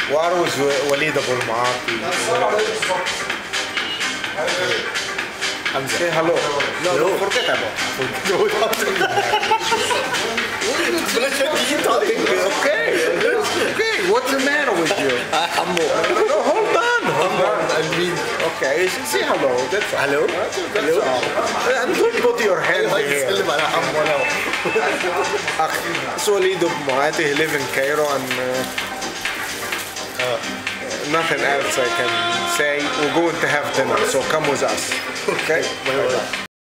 وأروز وليد أبو المعاطي. Say hello. No, don't forget about Okay. Okay. What's the matter with you? No, hold on. I mean, okay. Say hello. That's all. Hello? That's all. And don't put your hand here. It's Walid Abu Muati. He live in Cairo and nothing else I can say. We're going to have dinner, so come with us. Okay?